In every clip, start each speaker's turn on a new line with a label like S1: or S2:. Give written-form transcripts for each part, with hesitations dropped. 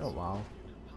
S1: Oh wow.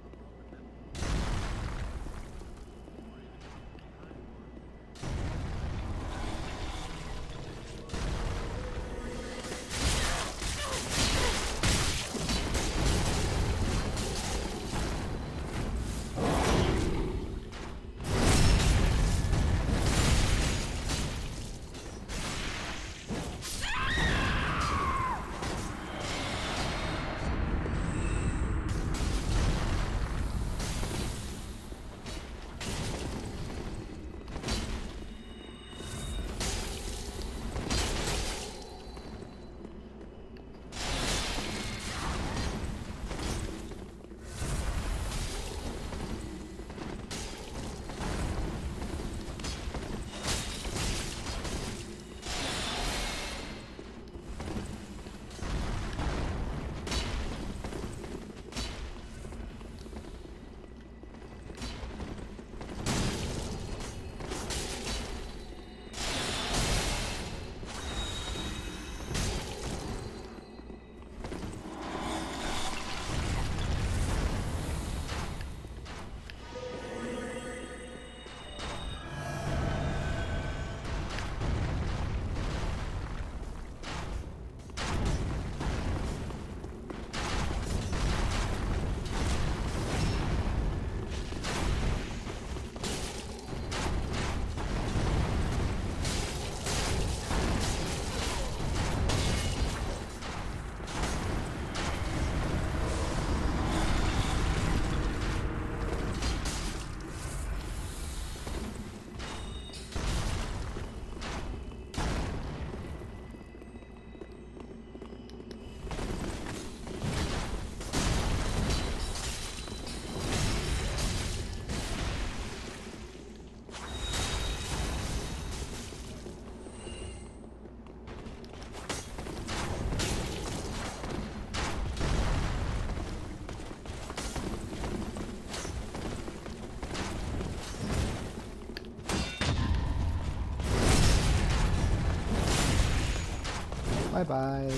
S1: Bye bye.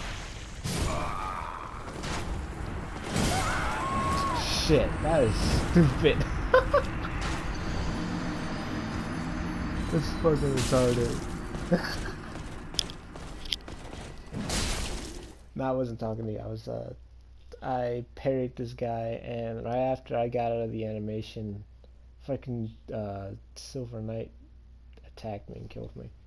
S1: Shit, that is stupid. That's fucking retarded. No, I wasn't talking to you. I parried this guy, and right after I got out of the animation, fucking Silver Knight attacked me and killed me.